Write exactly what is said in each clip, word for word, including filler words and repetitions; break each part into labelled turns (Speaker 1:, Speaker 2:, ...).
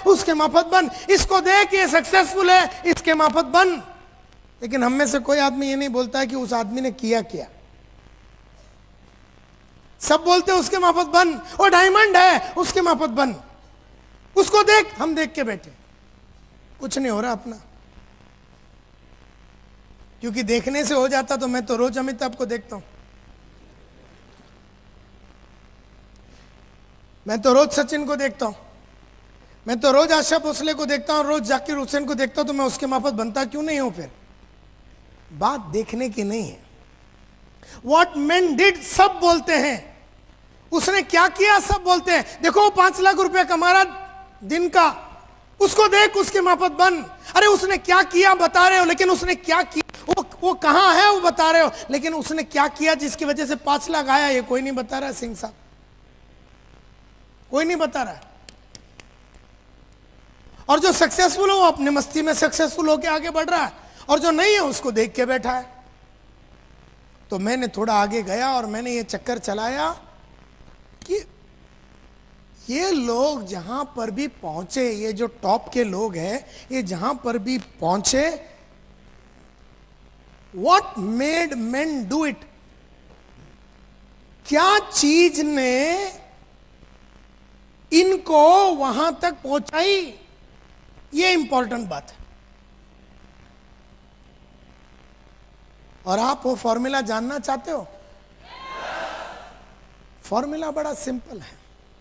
Speaker 1: उसके माफत बन, इसको देख ये सक्सेसफुल है, इसके माफत बन। लेकिन हम में से कोई आदमी ये नहीं बोलता है कि उस आदमी ने किया क्या। सब बोलते उसके माफत बन, वो डायमंड है उसके माफत बन, उसको देख। हम देख के बैठे, कुछ नहीं हो रहा अपना। क्योंकि देखने से हो जाता तो मैं तो रोज अमिताभ को देखता हूं, मैं तो रोज सचिन को देखता हूं, मैं तो रोज आशा भोसले को देखता हूं, रोज जाकिर हुसैन को देखता हूं, तो मैं उसके माफत बनता क्यों नहीं हूं? फिर बात देखने की नहीं है। वॉट मेन डिड सब बोलते हैं, उसने क्या किया सब बोलते हैं। देखो वो पांच लाख रुपया कमा रहा दिन का, उसको देख उसके माफत बन। अरे उसने क्या किया बता रहे हो, लेकिन उसने क्या किया, वो वो कहां है वो बता रहे हो, लेकिन उसने क्या किया जिसकी वजह से पांच लाख आया, ये कोई नहीं बता रहा है। सिंह साहब कोई नहीं बता रहा है। और जो सक्सेसफुल हो वो अपने मस्ती में सक्सेसफुल होके आगे बढ़ रहा है, और जो नहीं है उसको देख के बैठा है। तो मैंने थोड़ा आगे गया और मैंने ये चक्कर चलाया कि ये लोग जहां पर भी पहुंचे, ये जो टॉप के लोग हैं, ये जहां पर भी पहुंचे, what made men do it, क्या चीज ने इनको वहां तक पहुंचाई, ये इंपॉर्टेंट बात है। और आप वो फॉर्मूला जानना चाहते हो? फॉर्मूला बड़ा सिंपल है।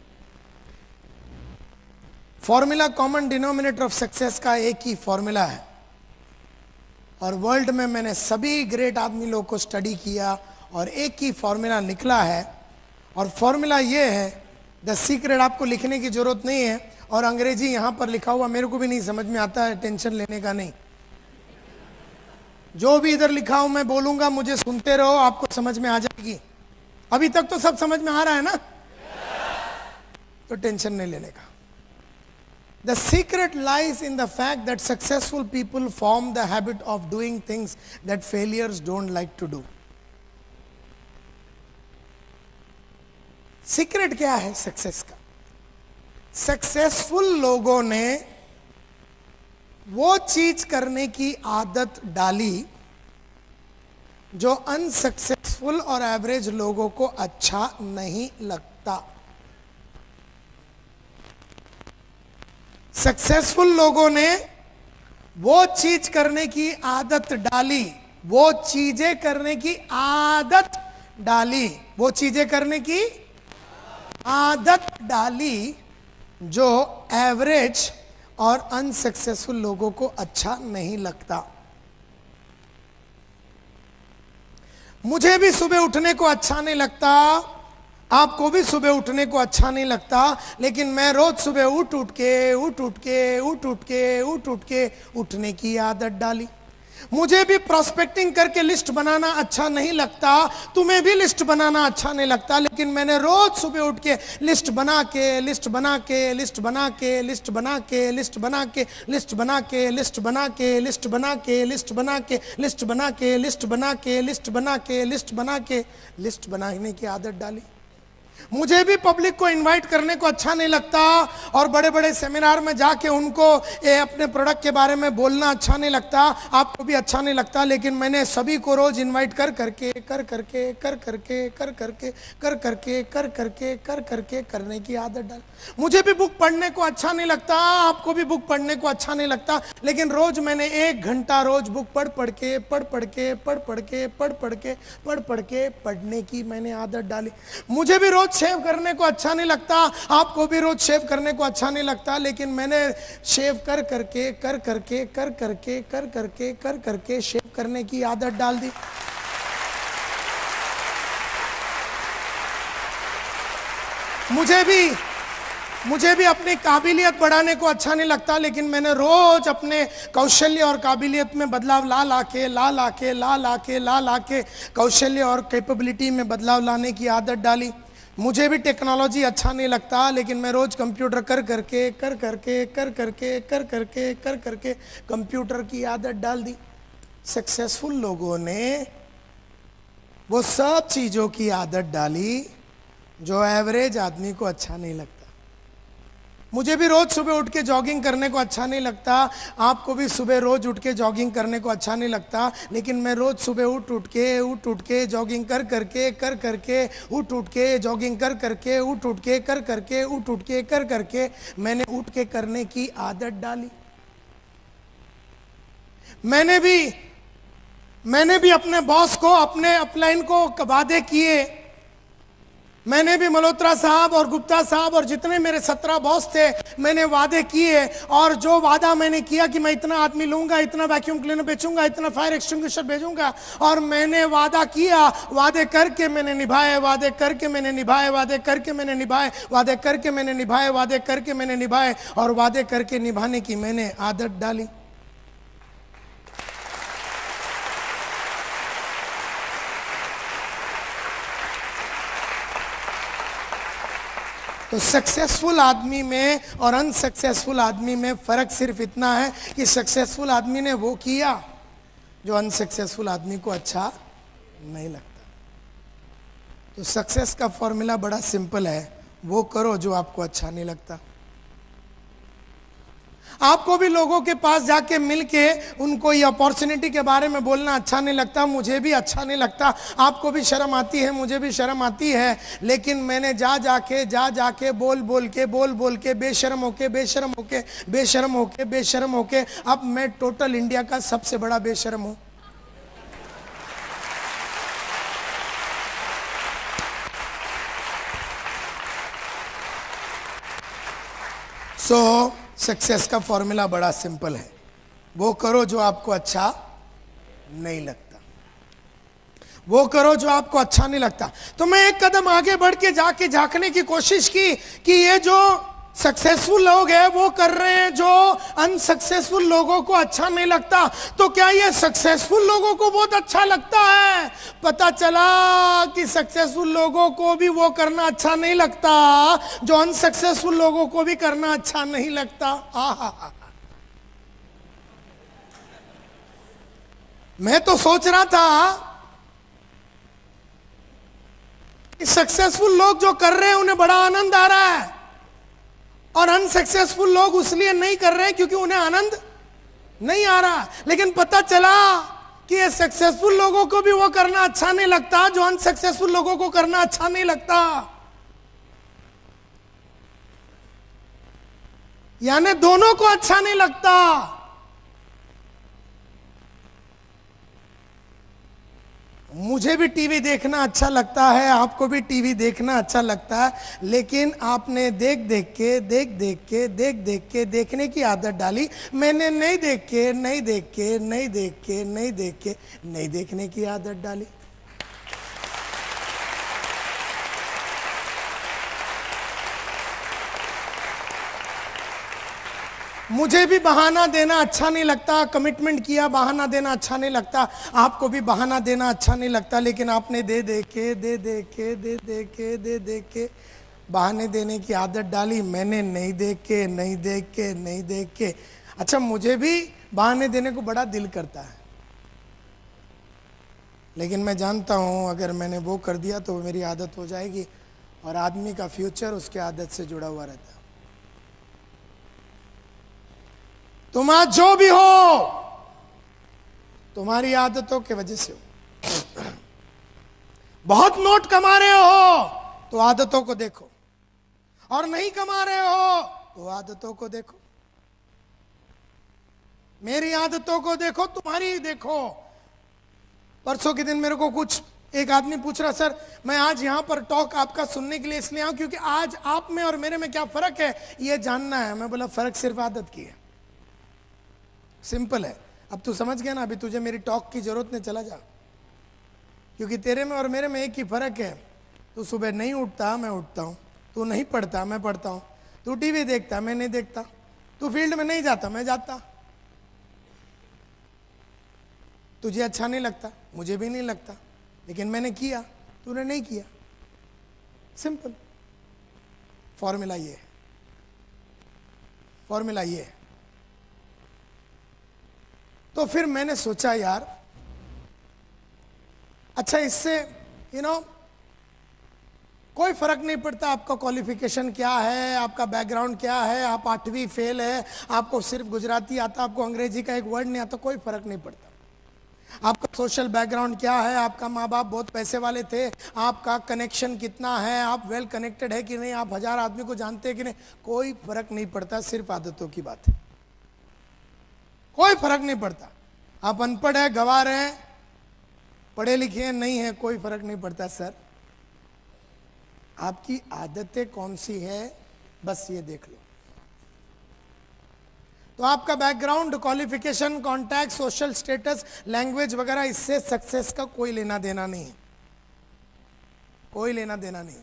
Speaker 1: Formula common denominator of success का एक ही फॉर्मूला है, और वर्ल्ड में मैंने सभी ग्रेट आदमी लोगों को स्टडी किया और एक ही फॉर्मूला निकला है। और फॉर्मूला ये है, द सीक्रेट, आपको लिखने की जरूरत नहीं है, और अंग्रेजी यहां पर लिखा हुआ मेरे को भी नहीं समझ में आता है, टेंशन लेने का नहीं। जो भी इधर लिखा हूं मैं बोलूंगा, मुझे सुनते रहो, आपको समझ में आ जाएगी। अभी तक तो सब समझ में आ रहा है ना, तो टेंशन नहीं लेने का। The secret lies in the fact that successful people form the habit of doing things that failures don't like to do. Secret क्या है सक्सेस का? सक्सेसफुल लोगों ने वो चीज करने की आदत डाली जो अनसक्सेसफुल और एवरेज लोगों को अच्छा नहीं लगता। सक्सेसफुल लोगों ने वो चीज करने की आदत डाली, वो चीजें करने की आदत डाली, वो चीजें करने की आदत डाली जो एवरेज और अनसक्सेसफुल लोगों को अच्छा नहीं लगता। मुझे भी सुबह उठने को अच्छा नहीं लगता, आपको भी सुबह उठने को अच्छा नहीं लगता, लेकिन मैं रोज सुबह उठ उठ के उठ उठ के उठ उठ के उठ उठ के उठने की आदत डाली। मुझे भी प्रोस्पेक्टिंग करके लिस्ट बनाना अच्छा नहीं लगता, तुम्हें भी लिस्ट बनाना अच्छा नहीं लगता, लेकिन मैंने रोज सुबह उठ के लिस्ट बना के लिस्ट बना के लिस्ट बना के लिस्ट बना के लिस्ट बना के लिस्ट बना के लिस्ट बना के लिस्ट बना के लिस्ट बना के लिस्ट बना के लिस्ट बना के लिस्ट बना के लिस्ट बना के लिस्ट बनाने की आदत डाली। मुझे भी पब्लिक को इनवाइट करने को अच्छा नहीं लगता, और बड़े बड़े सेमिनार में जाके उनको ये अपने प्रोडक्ट के बारे में बोलना अच्छा नहीं लगता, आपको भी अच्छा नहीं लगता, लेकिन मैंने सभी को रोज इनवाइट कर करके कर करके कर करके कर करके कर करके कर करके कर करके करने की आदत डाल। मुझे भी बुक पढ़ने को अच्छा नहीं लगता, आपको भी बुक पढ़ने को अच्छा नहीं लगता, लेकिन रोज मैंने एक घंटा रोज बुक पढ़ पढ़ के पढ़ पढ़ के पढ़ पढ़ के पढ़ पढ़ के पढ़ पढ़ के पढ़ने की मैंने आदत डाली। मुझे भी रोज शेव करने को अच्छा नहीं लगता, आपको भी रोज शेव करने को अच्छा नहीं लगता, लेकिन मैंने शेव कर करके कर करके कर करके कर करके कर करके शेव करने की आदत डाल दी। मुझे भी मुझे भी अपनी काबिलियत बढ़ाने को अच्छा नहीं लगता, लेकिन मैंने रोज अपने कौशल्य और काबिलियत में बदलाव ला ला के ला ला के ला ला के ला ला के कौशल्य और कैपेबिलिटी में बदलाव लाने की आदत डाली। मुझे भी टेक्नोलॉजी अच्छा नहीं लगता, लेकिन मैं रोज कंप्यूटर कर करके कर करके कर करके कर करके कर करके कंप्यूटर की आदत डाल दी। सक्सेसफुल लोगों ने वो सब चीजों की आदत डाली जो एवरेज आदमी को अच्छा नहीं लगता। मुझे भी रोज सुबह उठ के जॉगिंग करने को अच्छा नहीं लगता, आपको भी सुबह रोज उठ के जॉगिंग करने को अच्छा नहीं लगता, लेकिन मैं रोज सुबह उठ उठ के उठ उठ के जॉगिंग कर करके कर करके उठ उठ के जॉगिंग कर करके उठ उठ के कर करके उठ उठ के कर करके मैंने उठ के करने की आदत डाली। मैंने भी मैंने भी अपने बॉस को, अपने अपलाइन को वादे किए। मैंने भी मल्होत्रा साहब और गुप्ता साहब और जितने मेरे सत्रह बॉस थे, मैंने वादे किए। और जो वादा मैंने किया कि मैं इतना आदमी लूंगा, इतना वैक्यूम क्लीनर बेचूंगा, इतना फायर एक्सटिंग्विशर भेजूंगा, और मैंने वादा किया, वादे करके मैंने निभाए, वादे करके मैंने निभाए, वादे करके मैंने निभाए, वादे करके मैंने निभाए, वादे करके मैंने निभाए, और वादे करके निभाने की मैंने आदत डाली। तो सक्सेसफुल आदमी में और अनसक्सेसफुल आदमी में फर्क सिर्फ इतना है कि सक्सेसफुल आदमी ने वो किया जो अनसक्सेसफुल आदमी को अच्छा नहीं लगता। तो सक्सेस का फॉर्मूला बड़ा सिंपल है, वो करो जो आपको अच्छा नहीं लगता। आपको भी लोगों के पास जाके मिलके उनको ये अपॉर्चुनिटी के बारे में बोलना अच्छा नहीं लगता, मुझे भी अच्छा नहीं लगता, आपको भी शर्म आती है, मुझे भी शर्म आती है। लेकिन मैंने जा जाके जा जाके बोल बोल के बोल बोल के बेशर्म होके बेशर्म होके बेशर्म होके बेशर्म होके अब मैं टोटल इंडिया का सबसे बड़ा बेशर्म हूं। सो so, सक्सेस का फॉर्मूला बड़ा सिंपल है, वो करो जो आपको अच्छा नहीं लगता, वो करो जो आपको अच्छा नहीं लगता। तो मैं एक कदम आगे बढ़ के जाके झांकने की कोशिश की कि ये जो सक्सेसफुल लोग हैं वो कर रहे हैं जो अनसक्सेसफुल लोगों को अच्छा नहीं लगता, तो क्या ये सक्सेसफुल लोगों को बहुत अच्छा लगता है? पता चला कि सक्सेसफुल लोगों को भी वो करना अच्छा नहीं लगता जो अनसक्सेसफुल लोगों को भी करना अच्छा नहीं लगता। आहा, मैं तो सोच रहा था कि सक्सेसफुल लोग जो कर रहे हैं उन्हें बड़ा आनंद आ रहा है, और अनसक्सेसफुल लोग उसलिए नहीं कर रहे हैं क्योंकि उन्हें आनंद नहीं आ रहा। लेकिन पता चला कि ये सक्सेसफुल लोगों को भी वो करना अच्छा नहीं लगता जो अनसक्सेसफुल लोगों को करना अच्छा नहीं लगता। यानी दोनों को अच्छा नहीं लगता। मुझे भी टीवी देखना अच्छा लगता है, आपको भी टीवी देखना अच्छा लगता है, लेकिन आपने देख देख के देख देख के देख देख के देखने की आदत डाली। मैंने नहीं देख के नहीं देख के नहीं देख के नहीं देख के नहीं देखने की आदत डाली। मुझे भी बहाना देना अच्छा नहीं लगता, कमिटमेंट किया बहाना देना अच्छा नहीं लगता, आपको भी बहाना देना अच्छा नहीं लगता, लेकिन आपने दे दे के दे दे के दे दे के दे दे के बहाने देने की आदत डाली। मैंने नहीं देख के नहीं देख के नहीं देख के। अच्छा, मुझे भी बहाने देने को बड़ा दिल करता है, लेकिन मैं जानता हूं अगर मैंने वो कर दिया तो मेरी आदत हो जाएगी, और आदमी का फ्यूचर उसके आदत से जुड़ा हुआ रहता है। तुम आज जो भी हो तुम्हारी आदतों के वजह से हो। बहुत नोट कमा रहे हो तो आदतों को देखो, और नहीं कमा रहे हो तो आदतों को देखो। मेरी आदतों को देखो, तुम्हारी देखो। परसों के दिन मेरे को कुछ एक आदमी पूछ रहा, सर मैं आज यहां पर टॉक आपका सुनने के लिए इसलिए आऊं क्योंकि आज आप में और मेरे में क्या फर्क है ये जानना है। मैं बोला फर्क सिर्फ आदत की है, सिंपल है। अब तू समझ गया ना, अभी तुझे मेरी टॉक की जरूरत नहीं, चला जा, क्योंकि तेरे में और मेरे में एक ही फर्क है। तू सुबह नहीं उठता, मैं उठता हूं। तू नहीं पढ़ता, मैं पढ़ता हूं। तू टीवी देखता, मैं नहीं देखता। तू फील्ड में नहीं जाता, मैं जाता। तुझे अच्छा नहीं लगता, मुझे भी नहीं लगता, लेकिन मैंने किया, तूने नहीं किया। सिंपल फॉर्मूला ये है, फॉर्मूला ये है। तो फिर मैंने सोचा यार, अच्छा इससे यू नो कोई फर्क नहीं पड़ता आपका क्वालिफिकेशन क्या है, आपका बैकग्राउंड क्या है, आप आठवीं फेल है, आपको सिर्फ गुजराती आता, आपको अंग्रेजी का एक वर्ड नहीं आता, कोई फर्क नहीं पड़ता। आपका सोशल बैकग्राउंड क्या है, आपका माँ बाप बहुत पैसे वाले थे, आपका कनेक्शन कितना है, आप वेल कनेक्टेड है कि नहीं, आप हजार आदमी को जानते हैं कि नहीं, कोई फर्क नहीं पड़ता, सिर्फ आदतों की बात है। कोई फर्क नहीं पड़ता। आप अनपढ़ है, गंवार हैं, पढ़े लिखे हैं, नहीं है, कोई फर्क नहीं पड़ता सर। आपकी आदतें कौन सी है, बस ये देख लो। तो आपका background, qualification, contact, social status, language वगैरह, इससे सक्सेस का कोई लेना देना नहीं है, कोई लेना देना नहीं।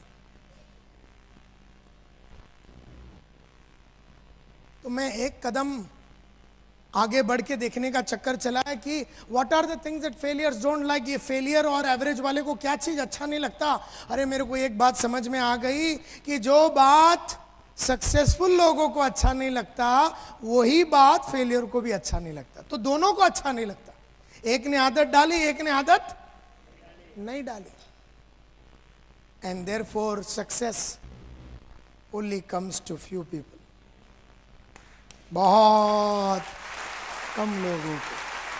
Speaker 1: तो मैं एक कदम आगे बढ़ के देखने का चक्कर चला है कि what are the things that failures don't like. ये फेलियर और एवरेज वाले को क्या चीज अच्छा नहीं लगता। अरे मेरे को एक बात समझ में आ गई कि जो बात सक्सेसफुल लोगों को अच्छा नहीं लगता, वही बात फेलियर को भी अच्छा नहीं लगता। तो दोनों को अच्छा नहीं लगता। एक ने आदत डाली, एक ने आदत नहीं डाली। And therefore success only comes to few people, बहुत कम लोगों को।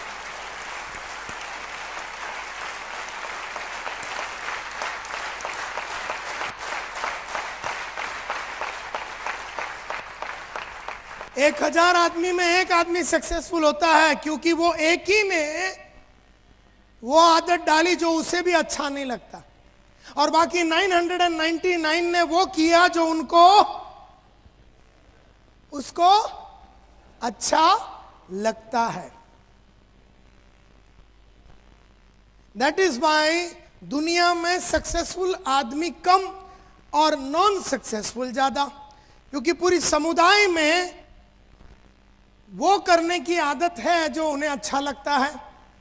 Speaker 1: एक हजार आदमी में एक आदमी सक्सेसफुल होता है, क्योंकि वो एक ही ने वो आदत डाली जो उसे भी अच्छा नहीं लगता, और बाकी नौ सौ निन्यानवे ने वो किया जो उनको उसको अच्छा लगता है। दैट इज वाई दुनिया में सक्सेसफुल आदमी कम और नॉन सक्सेसफुल ज्यादा, क्योंकि पूरी समुदाय में वो करने की आदत है जो उन्हें अच्छा लगता है।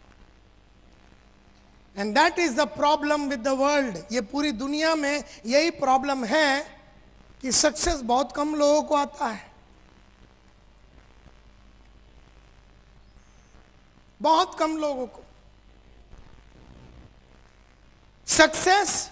Speaker 1: And that is the problem with the world. ये पूरी दुनिया में यही प्रॉब्लम है कि सक्सेस बहुत कम लोगों को आता है, बहुत कम लोगों को। Success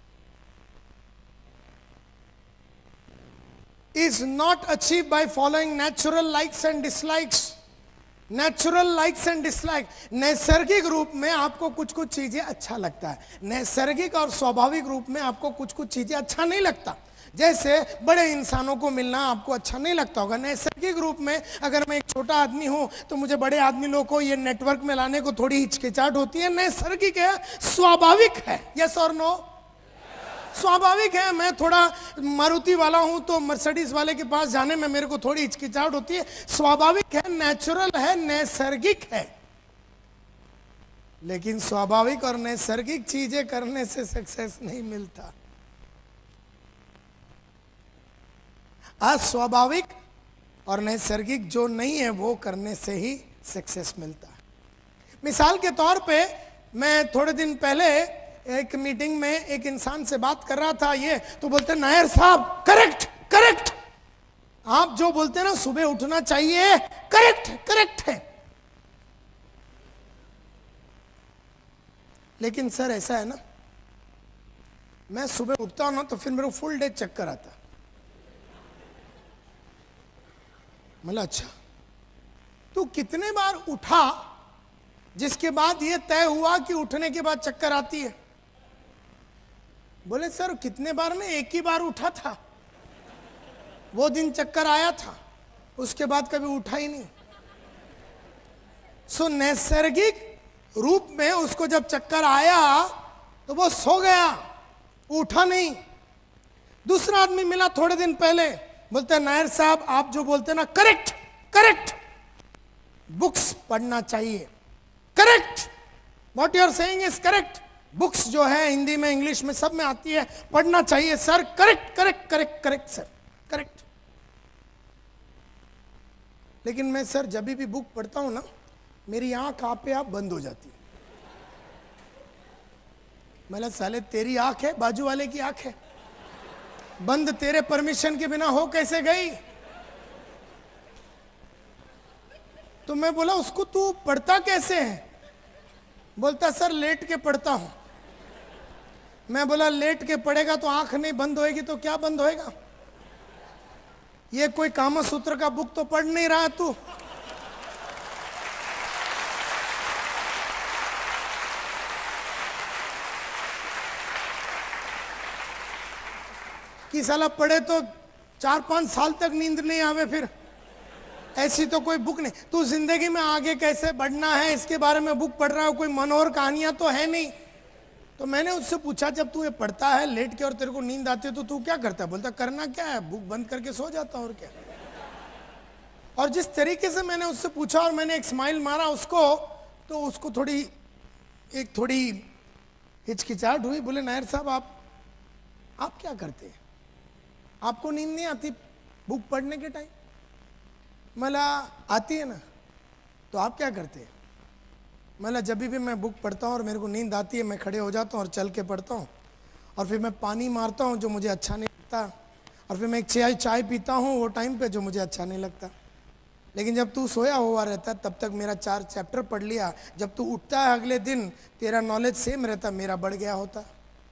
Speaker 1: is not achieved by following natural likes and dislikes. Natural likes and dislike, नैसर्गिक रूप में आपको कुछ कुछ चीजें अच्छा लगता है, नैसर्गिक और स्वाभाविक रूप में आपको कुछ कुछ चीजें अच्छा नहीं लगता। जैसे बड़े इंसानों को मिलना आपको अच्छा नहीं लगता होगा। नैसर्गिक रूप में अगर मैं एक छोटा आदमी हूं तो मुझे बड़े आदमी लोगों को ये नेटवर्क में लाने को थोड़ी हिचकिचाहट होती है, नैसर्गिक है, स्वाभाविक है। यस और नो? स्वाभाविक है। मैं थोड़ा मारुति वाला हूं तो मर्सिडीज वाले के पास जाने में मेरे को थोड़ी हिचकिचाहट होती है, स्वाभाविक है, नेचुरल है, नैसर्गिक है। लेकिन स्वाभाविक और नैसर्गिक चीजें करने से सक्सेस नहीं मिलता, अस्वाभाविक और नैसर्गिक जो नहीं है वो करने से ही सक्सेस मिलता है। मिसाल के तौर पे मैं थोड़े दिन पहले एक मीटिंग में एक इंसान से बात कर रहा था, ये तो बोलते नायर साहब करेक्ट करेक्ट, आप जो बोलते हैं ना सुबह उठना चाहिए, करेक्ट करेक्ट है। लेकिन सर ऐसा है ना, मैं सुबह उठता हूं ना तो फिर मेरे को फुल डे चक्कर आता। मतलब अच्छा, तू कितने बार उठा जिसके बाद ये तय हुआ कि उठने के बाद चक्कर आती है? बोले सर कितने बार में, एक ही बार उठा था, वो दिन चक्कर आया था, उसके बाद कभी उठा ही नहीं। सो नैसर्गिक रूप में उसको जब चक्कर आया तो वो सो गया, उठा नहीं। दूसरा आदमी मिला थोड़े दिन पहले, बोलते नायर साहब आप जो बोलते हैं ना करेक्ट करेक्ट, बुक्स पढ़ना चाहिए, correct, what you are saying is correct, books जो है हिंदी में इंग्लिश में सब में आती है, पढ़ना चाहिए sir, correct correct correct correct sir correct. लेकिन मैं सर जब भी बुक पढ़ता हूं ना मेरी आंख आपे आप बंद हो जाती है। मतलब साले तेरी आंख है, बाजू वाले की आंख है, बंद तेरे परमिशन के बिना हो कैसे गई? तो मैं बोला उसको तू पढ़ता कैसे है? बोलता सर लेट के पढ़ता हूं। मैं बोला लेट के पढ़ेगा तो आंख नहीं बंद होएगी तो क्या बंद होएगा? ये कोई कामा सूत्र का बुक तो पढ़ नहीं रहा तू। कि साला पढ़े तो चार पांच साल तक नींद नहीं आवे, फिर ऐसी तो कोई बुक नहीं। तू जिंदगी में आगे कैसे बढ़ना है इसके बारे में बुक पढ़ रहा हो, कोई मनोहर कहानियां तो है नहीं। तो मैंने उससे पूछा जब तू ये पढ़ता है लेट के और तेरे को नींद आती है तो तू क्या करता है? बोलता करना क्या है, बुक बंद करके सो जाता और क्या। और जिस तरीके से मैंने उससे पूछा और मैंने एक स्माइल मारा उसको, तो उसको थोड़ी एक थोड़ी हिचकिचाहट हुई। बोले नायर साहब आप आप क्या करते हैं, आपको नींद नहीं आती बुक पढ़ने के टाइम? मला आती है ना, तो आप क्या करते हैं? मला जब भी मैं बुक पढ़ता हूँ और मेरे को नींद आती है मैं खड़े हो जाता हूँ और चल के पढ़ता हूँ, और फिर मैं पानी मारता हूँ जो मुझे अच्छा नहीं लगता, और फिर मैं एक चाय चाय पीता हूँ वो टाइम पे जो मुझे अच्छा नहीं लगता। लेकिन जब तू सोया हुआ रहता तब तक मेरा चार चैप्टर पढ़ लिया, जब तू उठता है अगले दिन तेरा नॉलेज सेम रहता, मेरा बढ़ गया होता।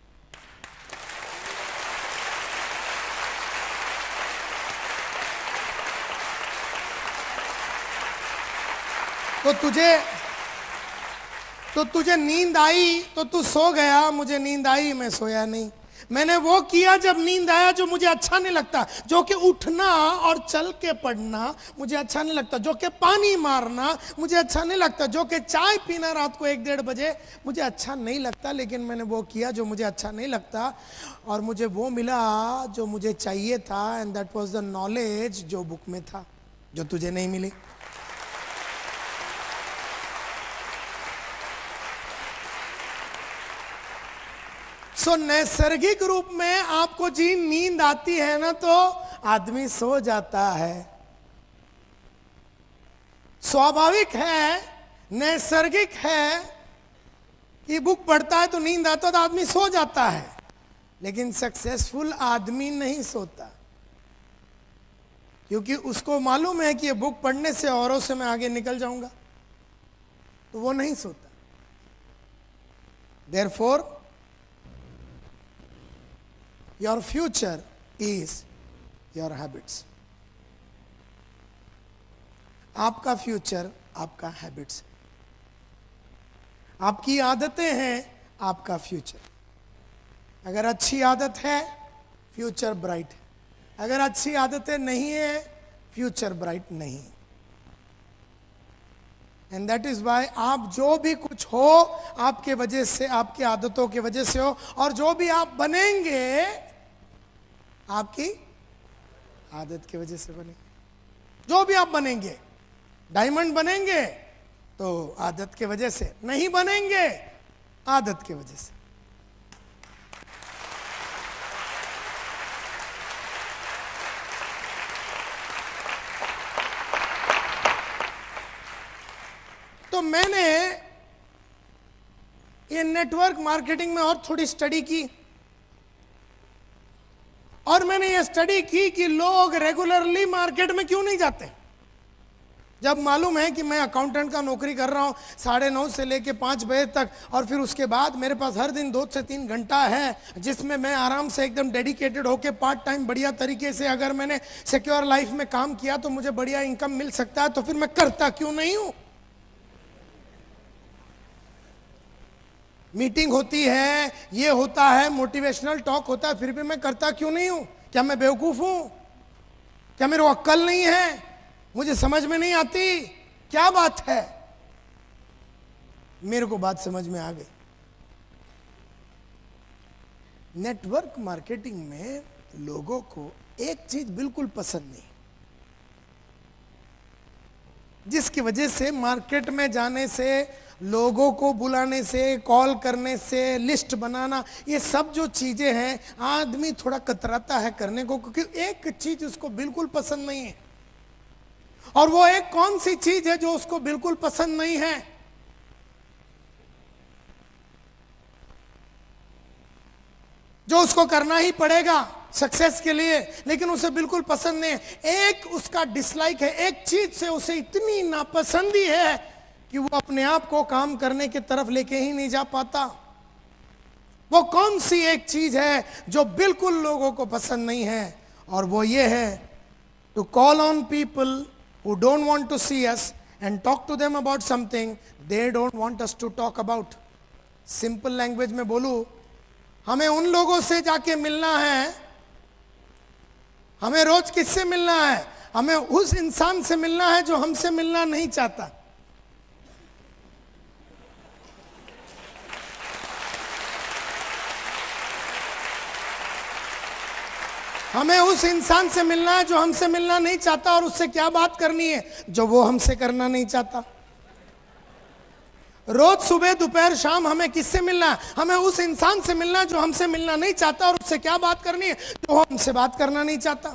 Speaker 1: तो तुझे तो तुझे नींद आई तो तू सो गया, मुझे नींद आई मैं सोया नहीं। मैंने वो किया जब नींद आया जो मुझे अच्छा नहीं लगता, जो कि उठना और चल के पढ़ना मुझे अच्छा नहीं लगता, जो कि पानी मारना मुझे अच्छा नहीं लगता, जो कि चाय पीना रात को एक डेढ़ बजे मुझे अच्छा नहीं लगता। लेकिन मैंने वो किया जो मुझे अच्छा नहीं लगता और मुझे वो मिला जो मुझे चाहिए था, and that was the knowledge जो बुक में था, जो तुझे नहीं मिली। सो so, नैसर्गिक रूप में आपको जी नींद आती है ना तो आदमी सो जाता है। स्वाभाविक है, नैसर्गिक है कि बुक पढ़ता है तो नींद आता है तो आदमी सो जाता है। लेकिन सक्सेसफुल आदमी नहीं सोता, क्योंकि उसको मालूम है कि ये बुक पढ़ने से औरों से मैं आगे निकल जाऊंगा, तो वो नहीं सोता। Therefore, your future is your habits. आपका फ्यूचर आपका हैबिट्स है, आपकी आदतें हैं आपका फ्यूचर। अगर अच्छी आदत है फ्यूचर ब्राइट है, अगर अच्छी आदतें नहीं है फ्यूचर ब्राइट नहीं। एंड दैट इज वाई आप जो भी कुछ हो आपके वजह से, आपकी आदतों की वजह से हो, और जो भी आप बनेंगे आपकी आदत की वजह से बनेंगे। जो भी आप बनेंगे, डायमंड बनेंगे तो आदत की वजह से, नहीं बनेंगे आदत की वजह से। तो मैंने ये नेटवर्क मार्केटिंग में और थोड़ी स्टडी की, और मैंने ये स्टडी की कि लोग रेगुलरली मार्केट में क्यों नहीं जाते। जब मालूम है कि मैं अकाउंटेंट का नौकरी कर रहा हूँ साढ़े नौ से लेके पाँच बजे तक, और फिर उसके बाद मेरे पास हर दिन दो से तीन घंटा है जिसमें मैं आराम से एकदम डेडिकेटेड होके पार्ट टाइम बढ़िया तरीके से अगर मैंने सिक्योर लाइफ में काम किया तो मुझे बढ़िया इनकम मिल सकता है, तो फिर मैं करता क्यों नहीं हूँ। मीटिंग होती है, ये होता है, मोटिवेशनल टॉक होता है, फिर भी मैं करता क्यों नहीं हूं? क्या मैं बेवकूफ हूं? क्या मेरे को अक्ल नहीं है? मुझे समझ में नहीं आती? क्या बात है? मेरे को बात समझ में आ गई। नेटवर्क मार्केटिंग में लोगों को एक चीज बिल्कुल पसंद नहीं, जिसकी वजह से मार्केट में जाने से, लोगों को बुलाने से, कॉल करने से, लिस्ट बनाना, ये सब जो चीजें हैं आदमी थोड़ा कतराता है करने को, क्योंकि एक चीज उसको बिल्कुल पसंद नहीं है। और वो एक कौन सी चीज है जो उसको बिल्कुल पसंद नहीं है? जो उसको करना ही पड़ेगा सक्सेस के लिए, लेकिन उसे बिल्कुल पसंद नहीं है। एक उसका डिसलाइक है, एक चीज से उसे इतनी नापसंदी है कि वो अपने आप को काम करने की तरफ लेके ही नहीं जा पाता। वो कौन सी एक चीज है जो बिल्कुल लोगों को पसंद नहीं है, और वो ये है to call on people who don't want to see us and talk to them about something they don't want us to talk about. Simple language में बोलूं, हमें उन लोगों से जाके मिलना है। हमें रोज किससे मिलना है? हमें उस इंसान से मिलना है जो हमसे मिलना नहीं चाहता। हमें उस इंसान से मिलना है जो हमसे मिलना नहीं चाहता, और उससे क्या बात करनी है जो वो हमसे करना नहीं चाहता। रोज सुबह दोपहर शाम हमें किससे मिलना है? हमें उस इंसान से मिलना है जो हमसे मिलना नहीं चाहता, और उससे क्या बात करनी है जो वो हमसे बात करना नहीं चाहता।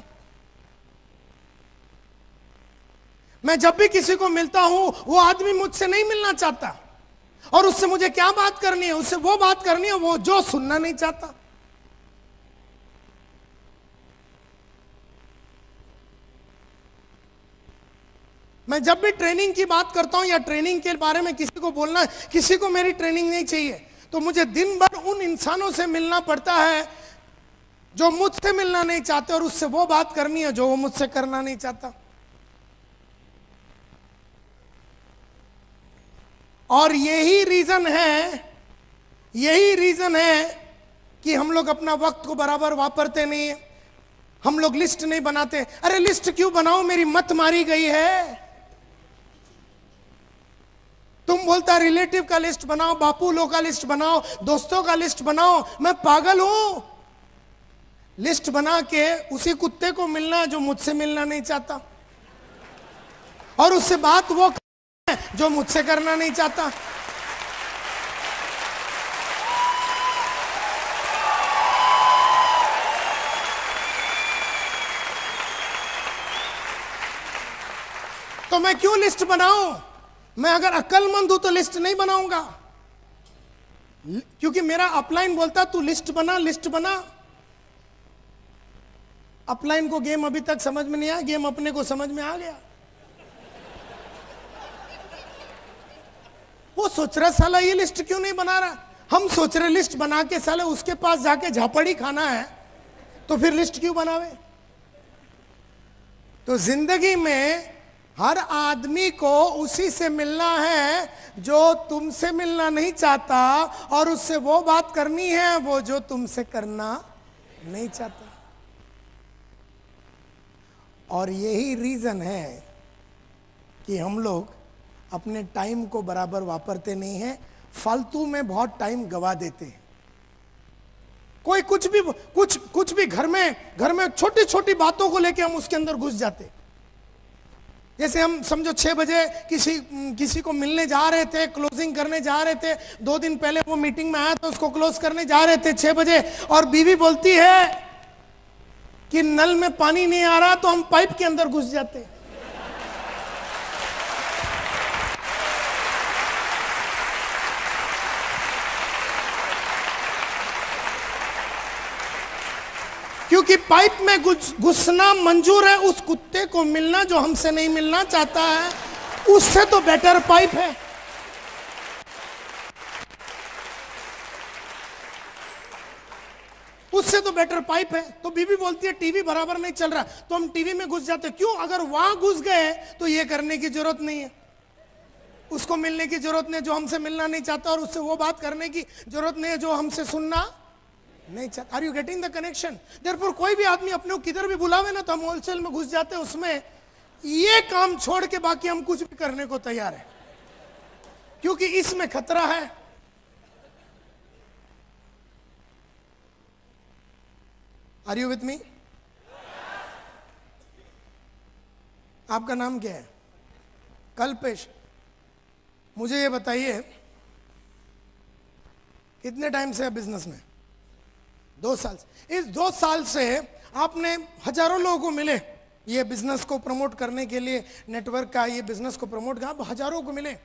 Speaker 1: मैं जब भी किसी को मिलता हूं, वो आदमी मुझसे नहीं मिलना चाहता, और उससे मुझे क्या बात करनी है? उससे वो बात करनी है वो जो सुनना नहीं चाहता। मैं जब भी ट्रेनिंग की बात करता हूं या ट्रेनिंग के बारे में किसी को बोलना है, किसी को मेरी ट्रेनिंग नहीं चाहिए, तो मुझे दिन भर उन इंसानों से मिलना पड़ता है जो मुझसे मिलना नहीं चाहते, और उससे वो बात करनी है जो वो मुझसे करना नहीं चाहता। और यही रीजन है, यही रीजन है कि हम लोग अपना वक्त को बराबर वापरते नहीं है। हम लोग लिस्ट नहीं बनाते। अरे लिस्ट क्यों बनाओ, मेरी मत मारी गई है। तुम बोलता रिलेटिव का लिस्ट बनाओ, बापू लोग का लिस्ट बनाओ, दोस्तों का लिस्ट बनाओ। मैं पागल हूं? लिस्ट बना के उसी कुत्ते को मिलना जो मुझसे मिलना नहीं चाहता, और उससे बात वो जो मुझसे करना नहीं चाहता। तो मैं क्यों लिस्ट बनाऊं? मैं अगर अक्लमंद हूं तो लिस्ट नहीं बनाऊंगा, क्योंकि मेरा अपलाइन बोलता तू लिस्ट बना, लिस्ट बना। अपलाइन को गेम अभी तक समझ में नहीं आया, गेम अपने को समझ में आ गया। वो सोच रहा साला ये लिस्ट क्यों नहीं बना रहा। हम सोच रहे लिस्ट बना के साले उसके पास जाके झापड़ी खाना है, तो फिर लिस्ट क्यों बनावे। तो जिंदगी में हर आदमी को उसी से मिलना है जो तुमसे मिलना नहीं चाहता, और उससे वो बात करनी है वो जो तुमसे करना नहीं चाहता। और यही रीजन है कि हम लोग अपने टाइम को बराबर वापरते नहीं हैं, फालतू में बहुत टाइम गवा देते हैं। कोई कुछ भी कुछ कुछ भी घर में घर में छोटी छोटी बातों को लेके हम उसके अंदर घुस जाते। जैसे हम समझो छह बजे किसी किसी को मिलने जा रहे थे, क्लोजिंग करने जा रहे थे, दो दिन पहले वो मीटिंग में आया तो उसको क्लोज करने जा रहे थे छह बजे, और बीवी बोलती है कि नल में पानी नहीं आ रहा, तो हम पाइप के अंदर घुस जाते। क्योंकि पाइप में घुसना मंजूर है, उस कुत्ते को मिलना जो हमसे नहीं मिलना चाहता है, उससे तो बेटर पाइप है। उससे तो बेटर पाइप है। तो बीवी बोलती है टीवी बराबर नहीं चल रहा, तो हम टीवी में घुस जाते। क्यों? अगर वहां घुस गए तो ये करने की जरूरत नहीं है, उसको मिलने की जरूरत नहीं, जो हमसे मिलना नहीं चाहता, और उससे वो बात करने की जरूरत नहीं है जो हमसे सुनना नहीं चाहता। Are you getting the connection? Therefore कोई भी आदमी अपने को किधर भी बुलावे ना, तो हम होलसेल में घुस जाते हैं उसमें। ये काम छोड़ के बाकी हम कुछ भी करने को तैयार है, क्योंकि इसमें खतरा है। Are you with me? आपका नाम क्या है? कल्पेश। मुझे ये बताइए, कितने टाइम से है बिजनेस में? दो साल से। इस दो साल से आपने हजारों लोगों को मिले, ये बिजनेस को प्रमोट करने के लिए, नेटवर्क का ये बिजनेस को प्रमोट कर, आप हजारों को मिले।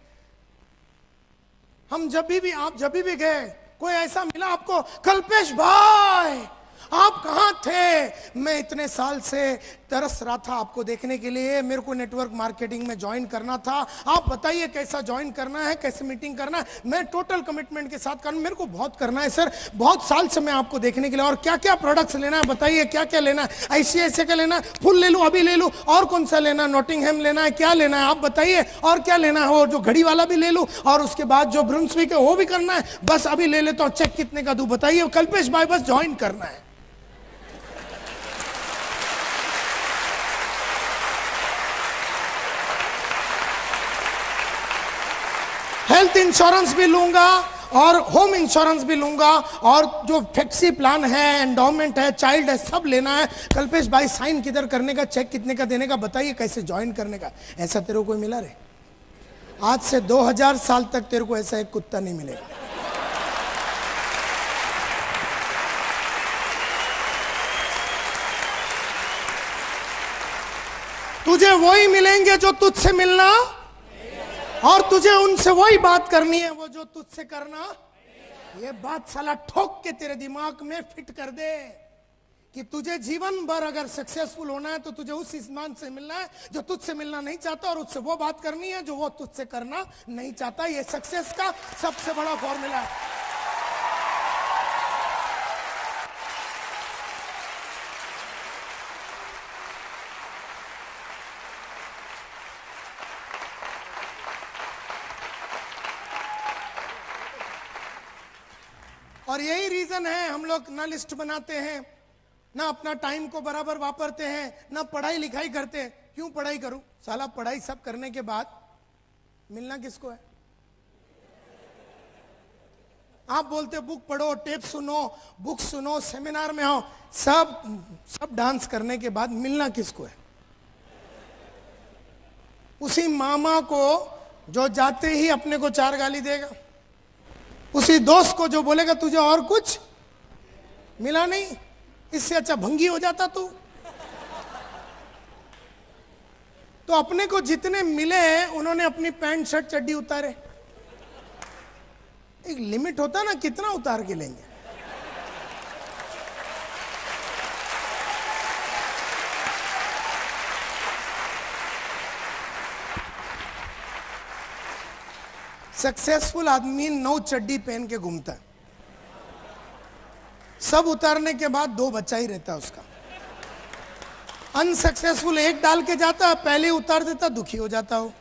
Speaker 1: हम जब भी, भी आप जब भी गए, कोई ऐसा मिला आपको, कल्पेश भाई आप कहां थे? मैं इतने साल से तरस रहा था आपको देखने के लिए, मेरे को नेटवर्क मार्केटिंग में ज्वाइन करना था। आप बताइए कैसा ज्वाइन करना है, कैसे मीटिंग करना है। मैं टोटल कमिटमेंट के साथ करना, मेरे को बहुत करना है सर, बहुत साल से मैं आपको देखने के लिए। और क्या क्या प्रोडक्ट्स लेना है बताइए, क्या क्या लेना है? ऐसे ऐसे का लेना है, फुल ले लूं, अभी ले लूं, और कौन सा लेना है? नॉटिंगहैम लेना है, क्या लेना है आप बताइए? और क्या लेना है? वो जो घड़ी वाला भी ले लूं, और उसके बाद जो ब्रुंसविक है वो भी करना है। बस अभी ले लेता हूं, चेक कितने का दूं बताइए? कल्पेश भाई बस ज्वाइन करना है। हेल्थ इंश्योरेंस भी लूंगा और होम इंश्योरेंस भी लूंगा, और जो फ्लेक्सी प्लान है, एंडोमेंट है, चाइल्ड है, सब लेना है। कल्पेश भाई साइन किधर करने का, चेक कितने का देने का बताइए, कैसे ज्वाइन करने का? ऐसा तेरे को कोई मिला रे? आज से दो हज़ार साल तक तेरे को ऐसा एक कुत्ता नहीं मिलेगा। तुझे वही मिलेंगे जो तुझसे मिलना, और तुझे उनसे वही बात करनी है वो जो तुझसे करना। ये बात साला ठोक के तेरे दिमाग में फिट कर दे कि तुझे जीवन भर अगर सक्सेसफुल होना है तो तुझे उस इंसान से मिलना है जो तुझसे मिलना नहीं चाहता, और उससे वो बात करनी है जो वो तुझसे करना नहीं चाहता। ये सक्सेस का सबसे बड़ा फॉर्मूला है। और यही रीजन है हम लोग ना लिस्ट बनाते हैं, ना अपना टाइम को बराबर वापरते हैं, ना पढ़ाई लिखाई करते हैं। क्यों पढ़ाई करूं? साला पढ़ाई सब करने के बाद मिलना किसको है? आप बोलते बुक पढ़ो, टेप सुनो, बुक सुनो, सेमिनार में आओ, सब सब डांस करने के बाद मिलना किसको है? उसी मामा को जो जाते ही अपने को चार गाली देगा, उसी दोस्त को जो बोलेगा तुझे और कुछ मिला नहीं, इससे अच्छा भंगी हो जाता तू। तो अपने को जितने मिले उन्होंने अपनी पैंट शर्ट चड्डी उतारे। एक लिमिट होता ना, कितना उतार के लेंगे? सक्सेसफुल आदमी नौ चड्डी पहन के घूमता है, सब उतारने के बाद दो बचा ही रहता है उसका। अनसक्सेसफुल एक डाल के जाता है, पहले उतार देता, दुखी हो जाता हो।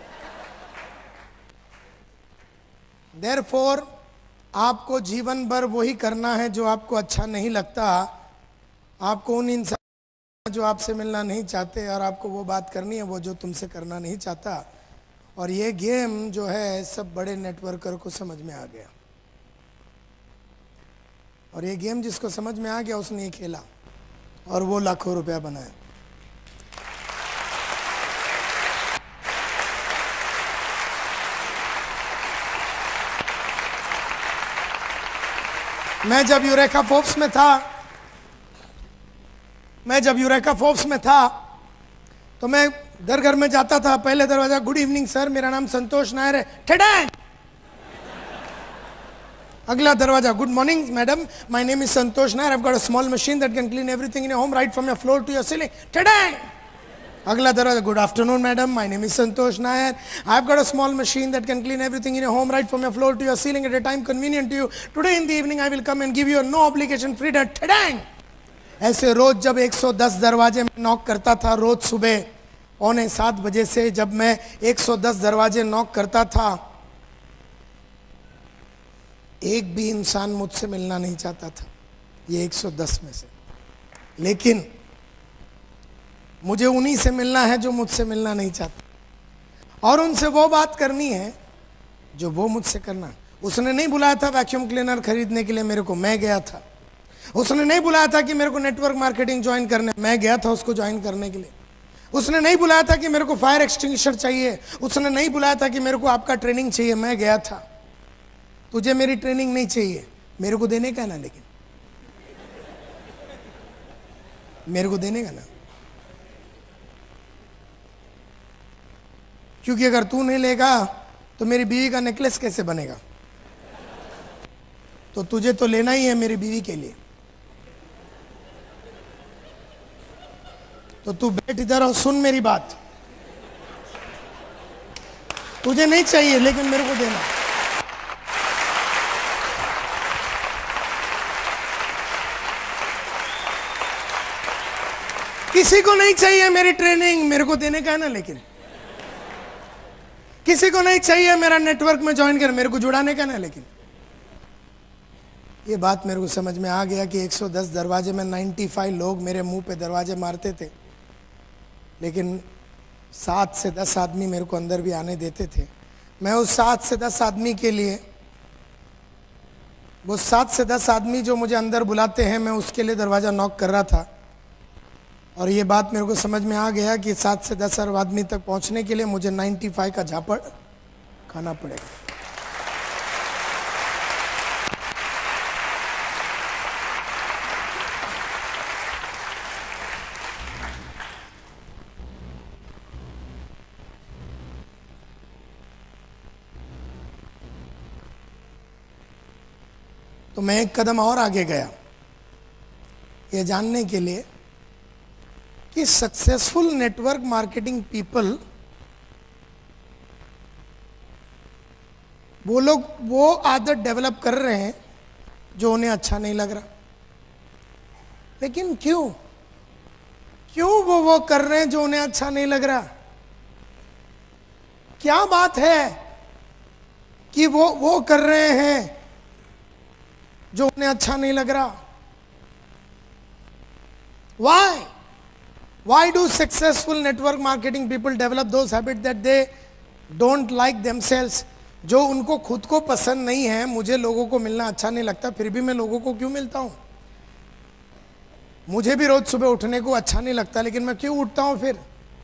Speaker 1: देयरफॉर आपको जीवन भर वही करना है जो आपको अच्छा नहीं लगता। आपको उन इंसान जो आपसे मिलना नहीं चाहते, और आपको वो बात करनी है वो जो तुमसे करना नहीं चाहता। और ये गेम जो है सब बड़े नेटवर्कर को समझ में आ गया, और ये गेम जिसको समझ में आ गया उसने ये खेला, और वो लाखों रुपया बनाया। मैं जब यूरेका फोर्ब्स में था मैं जब यूरेका फोर्ब्स में था तो मैं घर घर में जाता था। पहले दरवाजा, गुड इवनिंग सर, मेरा नाम संतोष नायर है, ठेडैंग। अगला दरवाजा, good morning madam, my name is Santosh Nair, I have got a small machine that can clean everything in your home right from your floor to your ceiling, ठेडैंग। अगला दरवाजा, good afternoon madam, my name is Santosh Nair, I have got a small machine that can clean everything in your home right from your floor to your ceiling at a time convenient to you, today in the evening I will come and give you no obligation free, ठेडैंग। ऐसे रोज जब एक सौ दस दरवाजे में knock करता था, रोज सुबह पौने सात बजे से जब मैं एक सौ दस दरवाजे नॉक करता था, एक भी इंसान मुझसे मिलना नहीं चाहता था, ये एक सौ दस में से। लेकिन मुझे उन्हीं से मिलना है जो मुझसे मिलना नहीं चाहता, और उनसे वो बात करनी है जो वो मुझसे करना। उसने नहीं बुलाया था वैक्यूम क्लीनर खरीदने के लिए मेरे को, मैं गया था। उसने नहीं बुलाया था कि मेरे को नेटवर्क मार्केटिंग ज्वाइन करने, मैं गया था उसको ज्वाइन करने के लिए। उसने नहीं बुलाया था कि मेरे को फायर एक्सटिंग्विशर चाहिए, उसने नहीं बुलाया था कि मेरे को आपका ट्रेनिंग चाहिए, मैं गया था। तुझे मेरी ट्रेनिंग नहीं चाहिए, मेरे को देने का ना, लेकिन मेरे को देने का ना, क्योंकि अगर तू नहीं लेगा तो मेरी बीवी का नेकलेस कैसे बनेगा? तो तुझे तो लेना ही है मेरी बीवी के लिए। तो तू बैठ इधर और सुन मेरी बात। तुझे नहीं चाहिए लेकिन मेरे को देना। किसी को नहीं चाहिए मेरी ट्रेनिंग, मेरे को देने का है ना। लेकिन किसी को नहीं चाहिए मेरा नेटवर्क में ज्वाइन कर, मेरे को जुड़ाने का ना। लेकिन ये बात मेरे को समझ में आ गया कि एक सौ दस दरवाजे में पचानवे लोग मेरे मुंह पे दरवाजे मारते थे, लेकिन सात से दस आदमी मेरे को अंदर भी आने देते थे। मैं उस सात से दस आदमी के लिए, वो सात से दस आदमी जो मुझे अंदर बुलाते हैं, मैं उसके लिए दरवाज़ा नॉक कर रहा था। और ये बात मेरे को समझ में आ गया कि सात से दस आदमी तक पहुंचने के लिए मुझे पचानवे का झापड़ खाना पड़ेगा। तो मैं एक कदम और आगे गया, ये जानने के लिए कि सक्सेसफुल नेटवर्क मार्केटिंग पीपल, वो लोग वो आदत डेवलप कर रहे हैं जो उन्हें अच्छा नहीं लग रहा। लेकिन क्यों क्यों वो वो कर रहे हैं जो उन्हें अच्छा नहीं लग रहा? क्या बात है कि वो वो कर रहे हैं जो उन्हें अच्छा नहीं लग रहा? Why? Why do successful network marketing people develop those habits that they don't like themselves? जो उनको खुद को पसंद नहीं है। मुझे लोगों को मिलना अच्छा नहीं लगता, फिर भी मैं लोगों को क्यों मिलता हूं? मुझे भी रोज सुबह उठने को अच्छा नहीं लगता, लेकिन मैं क्यों उठता हूं? फिर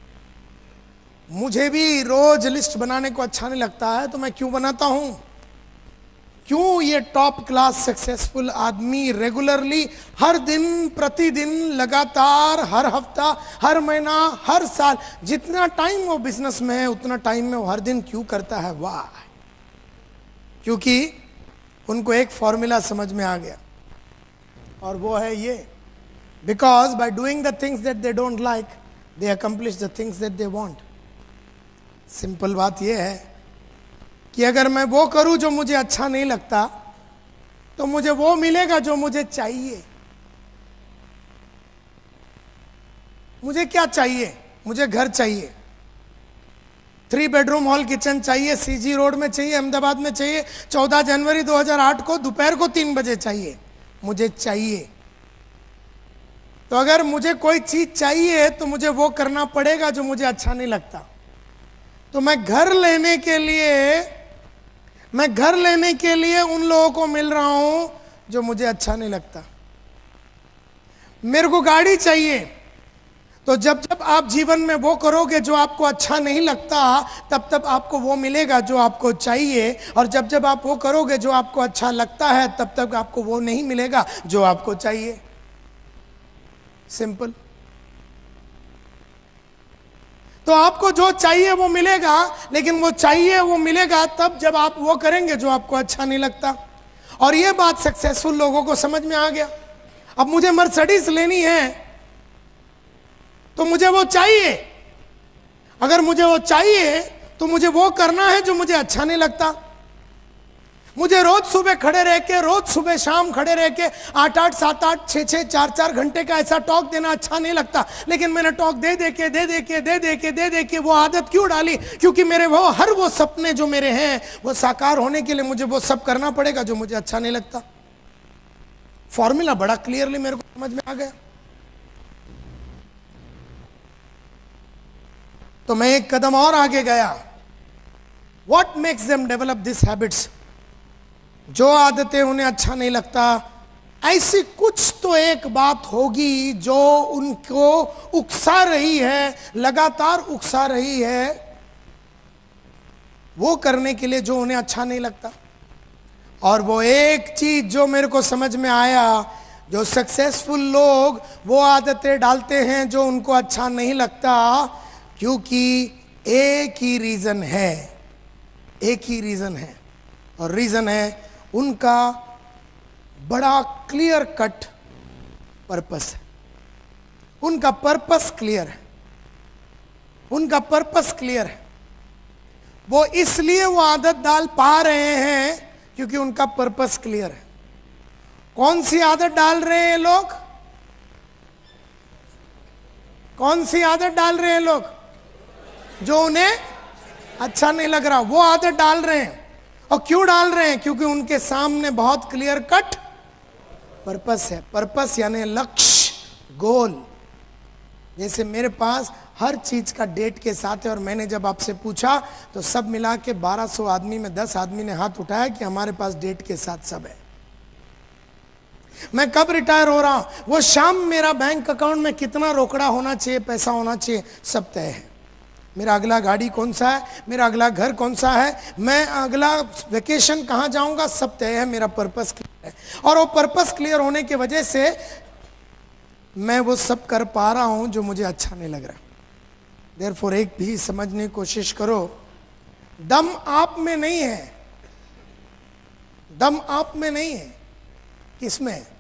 Speaker 1: मुझे भी रोज लिस्ट बनाने को अच्छा नहीं लगता है, तो मैं क्यों बनाता हूं? क्यों ये टॉप क्लास सक्सेसफुल आदमी रेगुलरली, हर दिन, प्रतिदिन, लगातार, हर हफ्ता, हर महीना, हर साल, जितना टाइम वो बिजनेस में है उतना टाइम में वो हर दिन क्यों करता है? वाह! क्योंकि उनको एक फॉर्मूला समझ में आ गया, और वो है ये, because by doing the things that they don't like they accomplish the things that they want. Simple बात ये है कि अगर मैं वो करूं जो मुझे अच्छा नहीं लगता, तो मुझे वो मिलेगा जो मुझे चाहिए। मुझे क्या चाहिए? मुझे घर चाहिए, थ्री बेडरूम हॉल किचन चाहिए, सीजी रोड में चाहिए, अहमदाबाद में चाहिए, चौदह जनवरी दो हज़ार आठ को दोपहर को तीन बजे चाहिए। मुझे चाहिए। तो अगर मुझे कोई चीज चाहिए तो मुझे वो करना पड़ेगा जो मुझे अच्छा नहीं लगता। तो मैं घर लेने के लिए मैं घर लेने के लिए उन लोगों को मिल रहा हूं जो मुझे अच्छा नहीं लगता। मेरे को गाड़ी चाहिए, तो जब जब आप जीवन में वो करोगे जो आपको अच्छा नहीं लगता, तब तब आपको वो मिलेगा जो आपको चाहिए। और जब जब आप वो करोगे जो आपको अच्छा लगता है, तब तक आपको वो नहीं मिलेगा जो आपको चाहिए। सिंपल। तो आपको जो चाहिए वो मिलेगा, लेकिन वो चाहिए वो मिलेगा तब जब आप वो करेंगे जो आपको अच्छा नहीं लगता। और ये बात सक्सेसफुल लोगों को समझ में आ गया। अब मुझे मर्सिडीज लेनी है तो मुझे वो चाहिए। अगर मुझे वो चाहिए तो मुझे वो करना है जो मुझे अच्छा नहीं लगता। मुझे रोज सुबह खड़े रह के, रोज सुबह शाम खड़े रह के आठ आठ सात आठ छः छः चार चार घंटे का ऐसा टॉक देना अच्छा नहीं लगता। लेकिन मैंने टॉक दे दे के दे दे के दे दे के दे दे के वो आदत क्यों डाली? क्योंकि मेरे वो हर वो सपने जो मेरे हैं वो साकार होने के लिए मुझे वो सब करना पड़ेगा जो मुझे अच्छा नहीं लगता। फॉर्मूला बड़ा क्लियरली मेरे को समझ में आ गया। तो मैं एक कदम और आगे गया। What makes them develop these habits? जो आदतें उन्हें अच्छा नहीं लगता, ऐसी कुछ तो एक बात होगी जो उनको उकसा रही है, लगातार उकसा रही है वो करने के लिए जो उन्हें अच्छा नहीं लगता। और वो एक चीज जो मेरे को समझ में आया, जो सक्सेसफुल लोग वो आदतें डालते हैं जो उनको अच्छा नहीं लगता, क्योंकि एक ही रीजन है, एक ही रीजन है। और रीजन है उनका बड़ा क्लियर कट पर्पस है। उनका पर्पस क्लियर है, उनका पर्पस क्लियर है। वो इसलिए वो आदत डाल पा रहे हैं क्योंकि उनका पर्पस क्लियर है। कौन सी आदत डाल रहे हैं लोग? कौन सी आदत डाल रहे हैं लोग? जो उन्हें अच्छा नहीं लग रहा, वो आदत डाल रहे हैं। और क्यों डाल रहे हैं? क्योंकि उनके सामने बहुत क्लियर कट पर्पस है। पर्पस यानी लक्ष्य, गोल। जैसे मेरे पास हर चीज का डेट के साथ है, और मैंने जब आपसे पूछा तो सब मिला के बारह सौ आदमी में दस आदमी ने हाथ उठाया कि हमारे पास डेट के साथ सब है। मैं कब रिटायर हो रहा हूं, वो शाम मेरा बैंक अकाउंट में कितना रोकड़ा होना चाहिए, पैसा होना चाहिए, सब तय है। मेरा अगला गाड़ी कौन सा है, मेरा अगला घर कौन सा है, मैं अगला वेकेशन कहाँ जाऊंगा, सब तय है। मेरा पर्पस क्लियर है, और वो पर्पस क्लियर होने की वजह से मैं वो सब कर पा रहा हूं जो मुझे अच्छा नहीं लग रहा। देयरफॉर एक भी समझने की कोशिश करो, दम आप में नहीं है, दम आप में नहीं है, किसमें है?